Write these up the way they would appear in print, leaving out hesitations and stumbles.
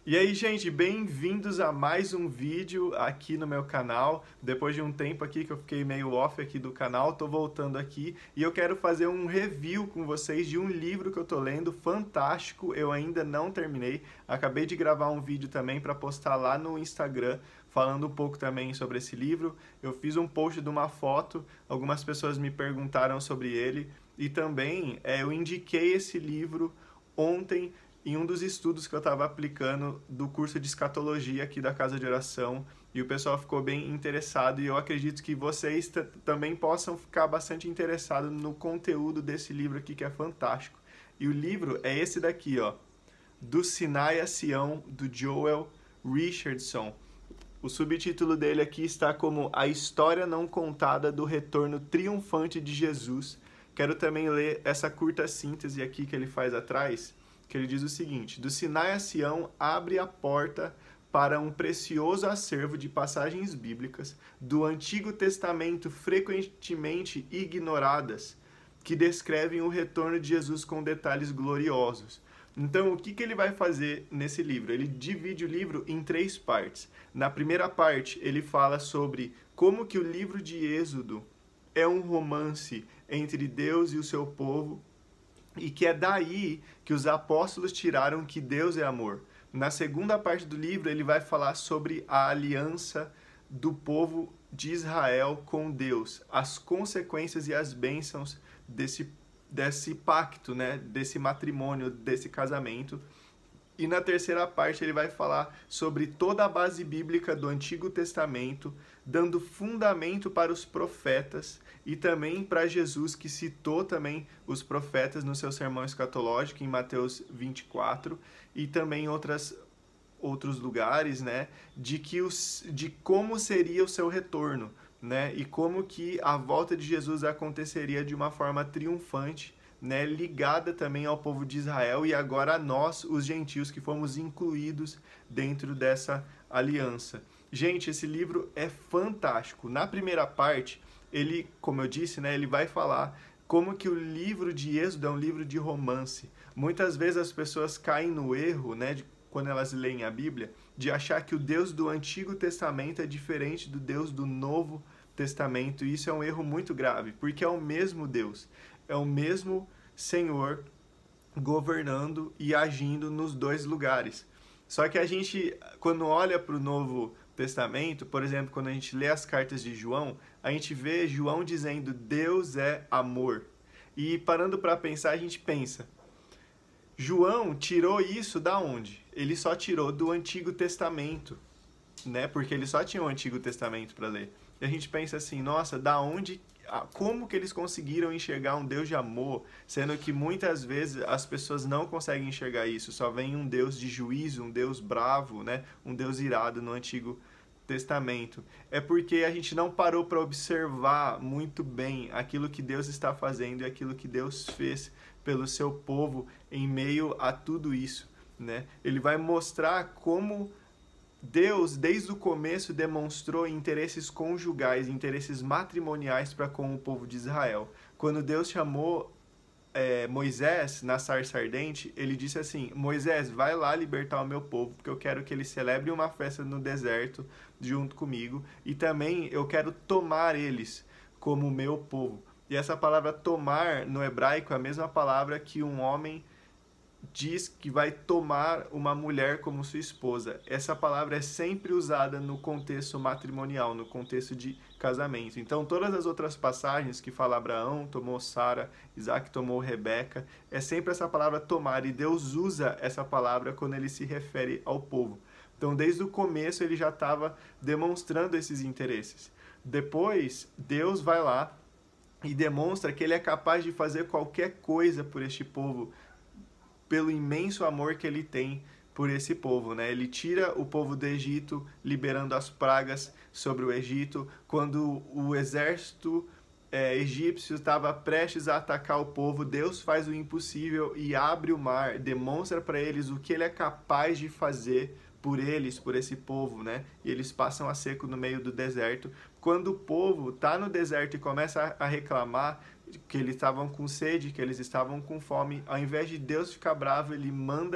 E aí, gente, bem-vindos a mais um vídeo aqui no meu canal. Depois de um tempo aqui que eu fiquei meio off aqui do canal, tô voltando aqui e eu quero fazer um review com vocês de um livro que eu tô lendo, fantástico, eu ainda não terminei. Acabei de gravar um vídeo também para postar lá no Instagram, falando um pouco também sobre esse livro. Eu fiz um post de uma foto, algumas pessoas me perguntaram sobre ele e também eu indiquei esse livro ontem em um dos estudos que eu estava aplicando do curso de escatologia aqui da Casa de Oração, e o pessoal ficou bem interessado, e eu acredito que vocês também possam ficar bastante interessados no conteúdo desse livro aqui, que é fantástico. E o livro é esse daqui, ó, Do Sinai a Sião, do Joel Richardson. O subtítulo dele aqui está como A História Não Contada do Retorno Triunfante de Jesus. Quero também ler essa curta síntese aqui que ele faz atrás, que ele diz o seguinte: do Sinai a Sião abre a porta para um precioso acervo de passagens bíblicas do Antigo Testamento frequentemente ignoradas, que descrevem o retorno de Jesus com detalhes gloriosos. Então, o que ele vai fazer nesse livro? Ele divide o livro em 3 partes. Na primeira parte, ele fala sobre como que o livro de Êxodo é um romance entre Deus e o seu povo, e que é daí que os apóstolos tiraram que Deus é amor. Na segunda parte do livro, ele vai falar sobre a aliança do povo de Israel com Deus, as consequências e as bênçãos desse pacto, né? Desse matrimônio, desse casamento. E na terceira parte ele vai falar sobre toda a base bíblica do Antigo Testamento, dando fundamento para os profetas e também para Jesus, que citou também os profetas no seu sermão escatológico em Mateus 24, e também outros lugares, né, de como seria o seu retorno, né, e como que a volta de Jesus aconteceria de uma forma triunfante, né, ligada também ao povo de Israel e agora a nós, os gentios, que fomos incluídos dentro dessa aliança. Gente, esse livro é fantástico. Na primeira parte, ele, como eu disse, né, ele vai falar como que o livro de Êxodo é um livro de romance. Muitas vezes as pessoas caem no erro, né, quando elas leem a Bíblia, de achar que o Deus do Antigo Testamento é diferente do Deus do Novo Testamento. E isso é um erro muito grave, porque é o mesmo Deus. É o mesmo Senhor governando e agindo nos 2 lugares. Só que a gente, quando olha para o Novo Testamento, por exemplo, quando a gente lê as cartas de João, a gente vê João dizendo Deus é amor. E parando para pensar, a gente pensa, João tirou isso da onde? Ele só tirou do Antigo Testamento, né? Porque ele só tinha o Antigo Testamento para ler. E a gente pensa assim, nossa, da onde, como que eles conseguiram enxergar um Deus de amor, sendo que muitas vezes as pessoas não conseguem enxergar isso, só vem um Deus de juízo, um Deus bravo, né? Um Deus irado no Antigo Testamento. É porque a gente não parou para observar muito bem aquilo que Deus está fazendo e aquilo que Deus fez pelo seu povo em meio a tudo isso, né? Ele vai mostrar como Deus, desde o começo, demonstrou interesses conjugais, interesses matrimoniais para com o povo de Israel. Quando Deus chamou Moisés na sarça ardente, ele disse assim, Moisés, vai lá libertar o meu povo, porque eu quero que ele celebre uma festa no deserto junto comigo, e também eu quero tomar eles como meu povo. E essa palavra tomar, no hebraico, é a mesma palavra que um homem diz que vai tomar uma mulher como sua esposa. Essa palavra é sempre usada no contexto matrimonial, no contexto de casamento. Então, todas as outras passagens que fala Abraão tomou Sara, Isaac tomou Rebeca, é sempre essa palavra tomar, e Deus usa essa palavra quando ele se refere ao povo. Então, desde o começo, ele já estava demonstrando esses interesses. Depois, Deus vai lá e demonstra que ele é capaz de fazer qualquer coisa por este povo, pelo imenso amor que ele tem por esse povo, né? Ele tira o povo do Egito, liberando as pragas sobre o Egito. Quando o exército egípcio estava prestes a atacar o povo, Deus faz o impossível e abre o mar, demonstra para eles o que ele é capaz de fazer por eles, por esse povo, né? E eles passam a seco no meio do deserto. Quando o povo está no deserto e começa a reclamar que eles estavam com sede, que eles estavam com fome, ao invés de Deus ficar bravo, ele manda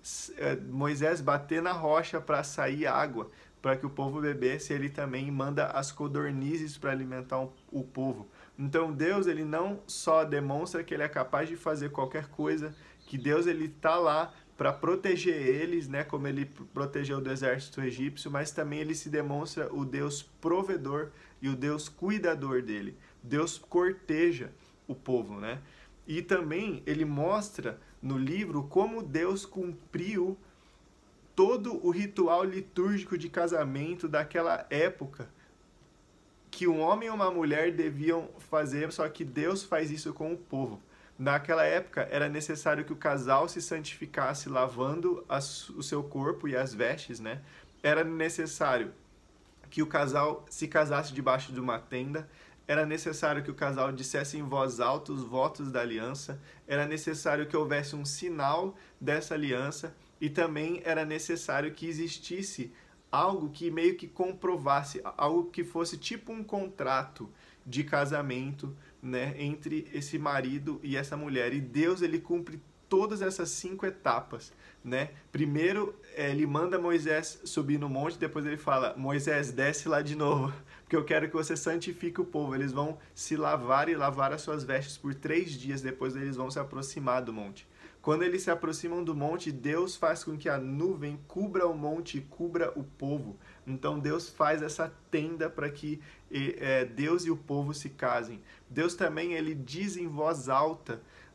Moisés bater na rocha para sair água, para que o povo bebesse. Ele também manda as codornizes para alimentar o povo. Então Deus, ele não só demonstra que ele é capaz de fazer qualquer coisa, que Deus, ele está lá para proteger eles, né, como ele protegeu do exército egípcio, mas também ele se demonstra o Deus provedor e o Deus cuidador dele. Deus corteja o povo, né? E também ele mostra no livro como Deus cumpriu todo o ritual litúrgico de casamento daquela época, que um homem e uma mulher deviam fazer, só que Deus faz isso com o povo. Naquela época, era necessário que o casal se santificasse lavando o seu corpo e as vestes, né? Era necessário que o casal se casasse debaixo de uma tenda. Era necessário que o casal dissesse em voz alta os votos da aliança. Era necessário que houvesse um sinal dessa aliança. E também era necessário que existisse algo que meio que comprovasse, algo que fosse tipo um contrato de casamento, né, entre esse marido e essa mulher. E Deus, ele cumpre todas essas 5 etapas, né? Primeiro, ele manda Moisés subir no monte, depois ele fala, Moisés, desce lá de novo, porque eu quero que você santifique o povo. Eles vão se lavar e lavar as suas vestes por 3 dias, depois eles vão se aproximar do monte. Quando eles se aproximam do monte, Deus faz com que a nuvem cubra o monte e cubra o povo. Então Deus faz essa tenda para que Deus e o povo se casem. Deus também, ele diz em voz alta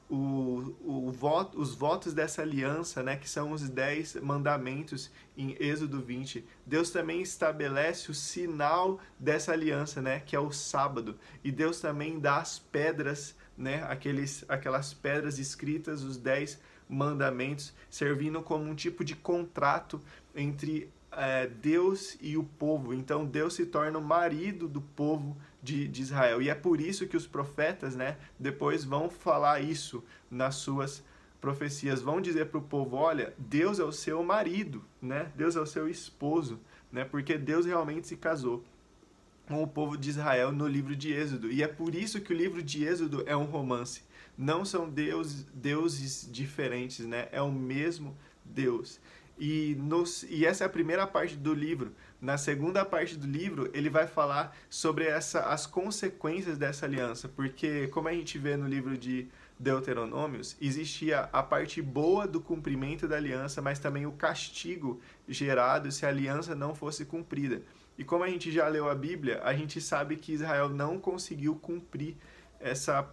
os votos dessa aliança, né, que são os 10 mandamentos em Êxodo 20. Deus também estabelece o sinal dessa aliança, né, que é o sábado. E Deus também dá as pedras, né, aquelas pedras escritas, os 10 mandamentos, servindo como um tipo de contrato entre Deus e o povo. Então Deus se torna o marido do povo de Israel. E é por isso que os profetas, né, depois vão falar isso nas suas profecias. Vão dizer para o povo, olha, Deus é o seu marido, né? Deus é o seu esposo, né? Porque Deus realmente se casou com o povo de Israel no livro de Êxodo. E é por isso que o livro de Êxodo é um romance. Não são deuses diferentes, né? É o mesmo Deus. E essa é a primeira parte do livro. Na segunda parte do livro, ele vai falar sobre as consequências dessa aliança. Porque, como a gente vê no livro de Deuteronômios, existia a parte boa do cumprimento da aliança, mas também o castigo gerado se a aliança não fosse cumprida. E como a gente já leu a Bíblia, a gente sabe que Israel não conseguiu cumprir essa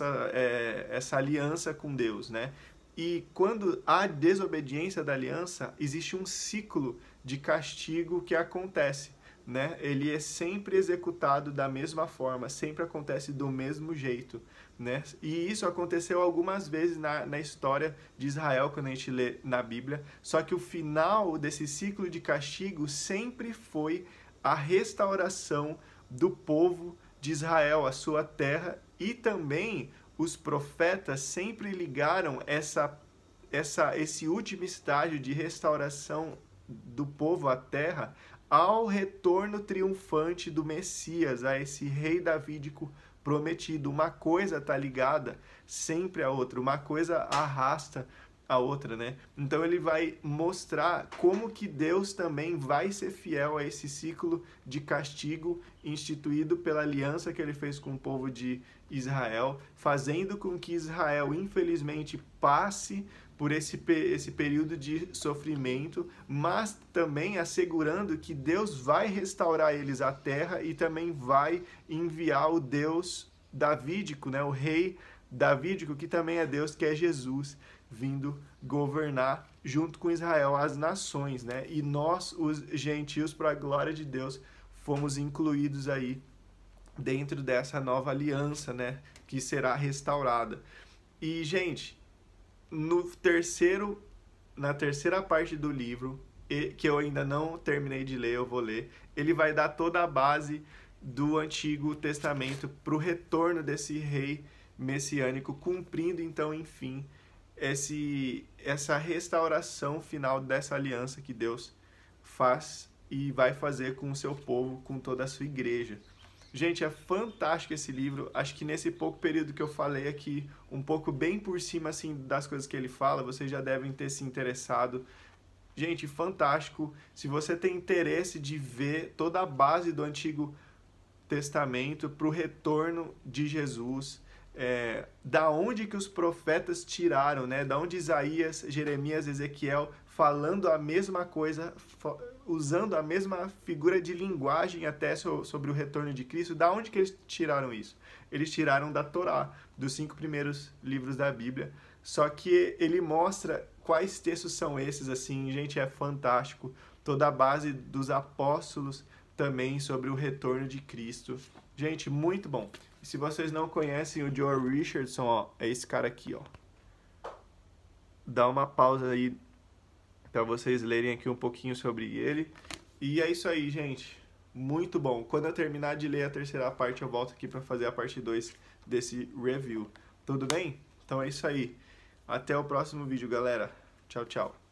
aliança com Deus, né? E quando há desobediência da aliança, existe um ciclo de castigo que acontece, né? Ele é sempre executado da mesma forma, sempre acontece do mesmo jeito, né? E isso aconteceu algumas vezes na história de Israel, quando a gente lê na Bíblia, só que o final desse ciclo de castigo sempre foi a restauração do povo de Israel, a sua terra, e também os profetas sempre ligaram esse último estágio de restauração do povo à terra ao retorno triunfante do Messias, a esse rei davídico prometido. Uma coisa está ligada sempre à outra, uma coisa arrasta a outra, né? Então ele vai mostrar como que Deus também vai ser fiel a esse ciclo de castigo instituído pela aliança que ele fez com o povo de Israel, fazendo com que Israel, infelizmente, passe por esse período de sofrimento, mas também assegurando que Deus vai restaurar eles à terra e também vai enviar o Deus davídico, né? O rei davídico, que também é Deus, que é Jesus, vindo governar junto com Israel as nações, né? E nós, os gentios, para a glória de Deus, fomos incluídos aí dentro dessa nova aliança, né? Que será restaurada. E, gente, na terceira parte do livro, que eu ainda não terminei de ler, eu vou ler, ele vai dar toda a base do Antigo Testamento para o retorno desse rei messiânico, cumprindo então, enfim, essa restauração final dessa aliança que Deus faz e vai fazer com o seu povo, com toda a sua igreja. Gente, é fantástico esse livro. Acho que nesse pouco período que eu falei aqui, um pouco bem por cima assim das coisas que ele fala, vocês já devem ter se interessado. Gente, fantástico. Se você tem interesse de ver toda a base do Antigo Testamento para o retorno de Jesus, da onde que os profetas tiraram, né? Da onde Isaías, Jeremias, Ezequiel falando a mesma coisa, usando a mesma figura de linguagem até sobre o retorno de Cristo. Da onde que eles tiraram isso? Eles tiraram da Torá, dos 5 primeiros livros da Bíblia. Só que ele mostra quais textos são esses, assim, gente, é fantástico. Toda a base dos apóstolos também sobre o retorno de Cristo. Gente, muito bom. E se vocês não conhecem o Joel Richardson, ó, é esse cara aqui, ó. Dá uma pausa aí para vocês lerem aqui um pouquinho sobre ele. E é isso aí, gente. Muito bom. Quando eu terminar de ler a terceira parte, eu volto aqui para fazer a parte 2 desse review. Tudo bem? Então é isso aí. Até o próximo vídeo, galera. Tchau, tchau.